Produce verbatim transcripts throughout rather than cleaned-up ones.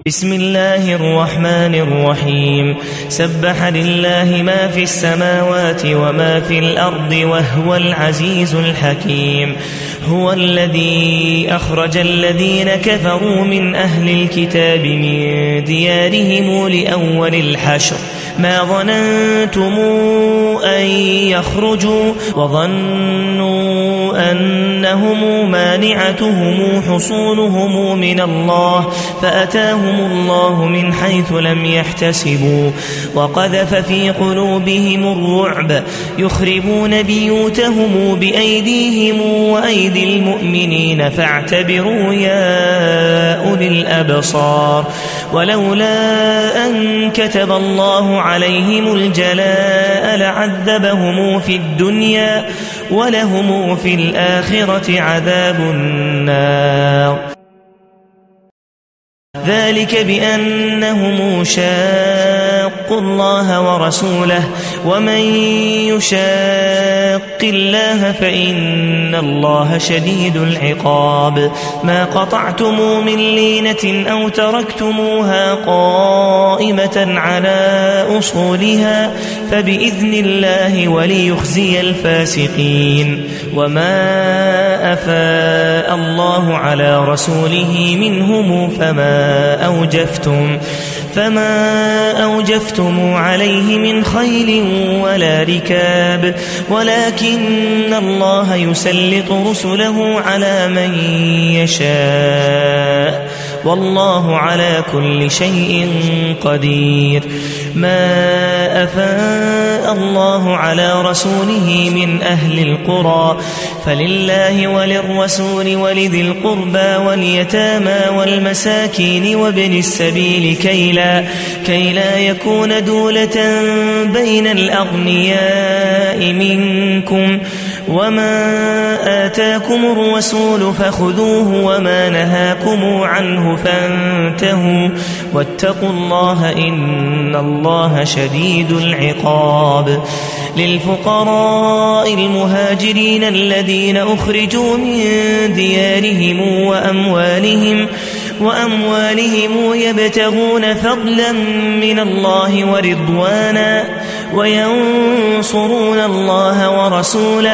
بسم الله الرحمن الرحيم سبح لله ما في السماوات وما في الأرض وهو العزيز الحكيم هو الذي أخرج الذين كفروا من أهل الكتاب من ديارهم لأول الحشر ما ظننتم أن يخرجوا وظنوا أنهم مانعتهم حصونهم من الله فأتاهم الله من حيث لم يحتسبوا وقذف في قلوبهم الرعب يخربون بيوتهم بأيديهم وأيدي المؤمنين فاعتبروا يا أولي الأبصار ولولا أن كتب الله عليهم الجلاء لعذبهم في الدنيا ولهم في الآخرة عذاب النار ذلك بأنهم شاقوا الله ورسوله ومن يشاق الله فإن الله شديد العقاب ما قطعتم من لينة أو تركتموها قائمة على أصولها فبإذن الله وليخزي الفاسقين وما أفاء الله على رسوله منهم فما أوجفتم فما أوجفتم عليه من خيل ولا ركاب ولكن الله يسلط رسله على من يشاء والله على كل شيء قدير ما أفاء الله على رسوله من أهل القرى فلله وللرسول ولذي القربى واليتامى والمساكين وابن السبيل كي لا, كي لا يكون دولة بين الأغنياء منكم وما آتاكم الرسول فخذوه وما نهاكم عنه فانتهوا واتقوا الله إن الله شديد العقاب للفقراء المهاجرين الذين أخرجوا من ديارهم وأموالهم وأموالهم يبتغون فضلا من الله ورضوانا وينصرون الله ورسوله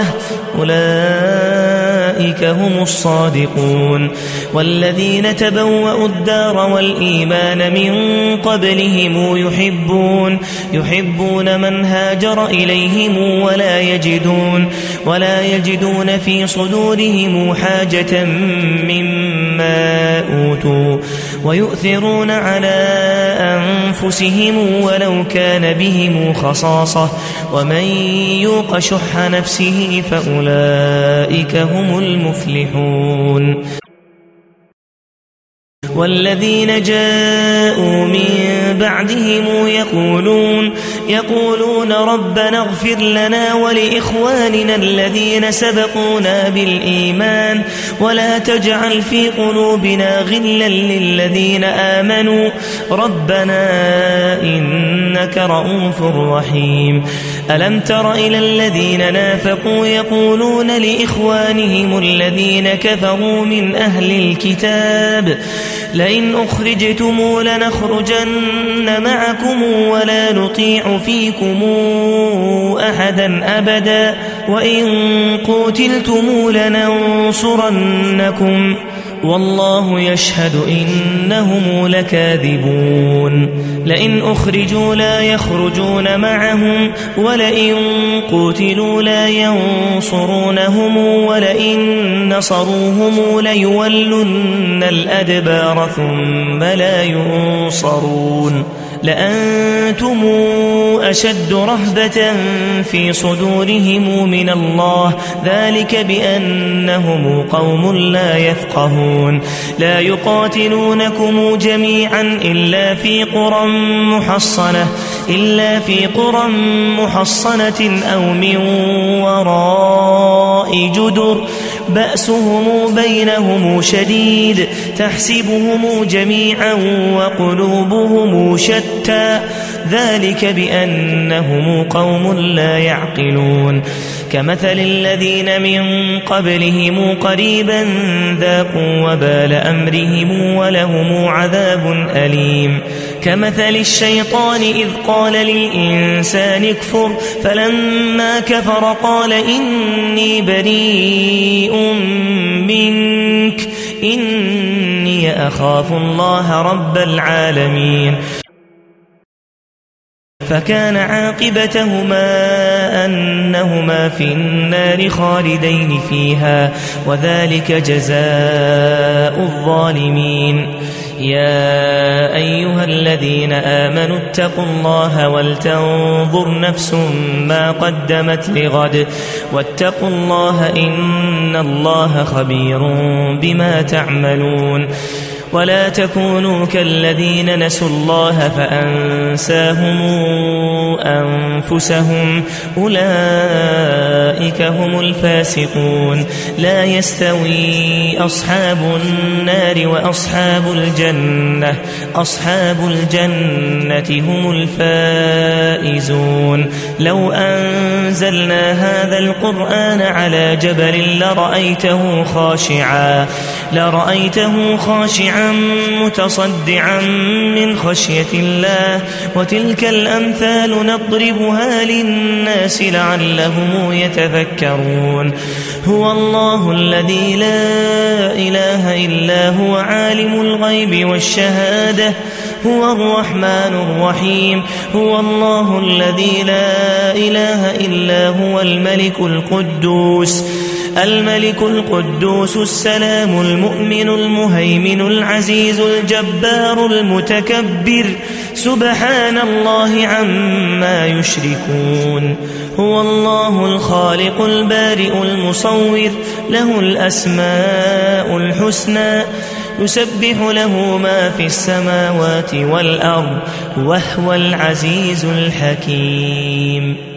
أولئك هم الصادقون والذين تبوأوا الدار والإيمان من قبلهم يحبون يحبون من هاجر إليهم ولا يجدون ولا يجدون في صدورهم حاجة مما أوتوا ويؤثرون على أنفسهم ولو كان بهم خصاصة ومن يوق شح نفسه فأولئك هم المفلحون والذين جاءوا من بعدهم يقولون يقولون ربنا اغفر لنا ولإخواننا الذين سبقونا بالإيمان ولا تجعل في قلوبنا غلا للذين آمنوا ربنا إنك رؤوف رحيم ألم تر إلى الذين نافقوا يقولون لإخوانهم الذين كفروا من أهل الكتاب لئن أخرجتم لنخرجن معكم ولا نطيع فيكم أحدا أبدا وإن قتلتم لننصرنكم والله يشهد إنهم لكاذبون لئن أخرجوا لا يخرجون معهم ولئن قتلوا لا ينصرونهم ولئن نصروهم ليولن الأدبار ثم لا ينصرون لأنتم أشد رهبة في صدورهم من الله ذلك بأنهم قوم لا يفقهون لا يقاتلونكم جميعا إلا في قرى محصنة إلا في قرى محصنة أو من وراء جدر بأسهم بينهم شديد تحسبهم جميعا وقلوبهم شتى ذلك بأنهم قوم لا يعقلون كمثل الذين من قبلهم قريبا ذاقوا وبال أمرهم ولهم عذاب أليم كمثل الشيطان إذ قال للإنسان اكفر فلما كفر قال إني بريء منك إني أخاف الله رب العالمين فكان عاقبتهما أنهما في النار خالدين فيها وذلك جزاء الظالمين يا أيها الذين آمنوا اتقوا الله ولتنظر نفس ما قدمت لغد واتقوا الله إن الله خبير بما تعملون ولا تكونوا كالذين نسوا الله فأنساهم أنفسهم أولئك هم الفاسقون لا يستوي أصحاب النار وأصحاب الجنة أصحاب الجنة هم الفائزون لو أنزلنا هذا القرآن على جبل لرأيته خاشعا لرأيته خاشعا متصدعا من خشية الله وتلك الأمثال نضربها للناس لعلهم يتذكرون هو الله الذي لا إله إلا هو عالم الغيب والشهادة هو الرحمن الرحيم هو الله الذي لا إله إلا هو الملك القدوس الملك القدوس السلام المؤمن المهيمن العزيز الجبار المتكبر سبحان الله عما يشركون هو الله الخالق البارئ المصور له الأسماء الحسنى يسبح له ما في السماوات والأرض وهو العزيز الحكيم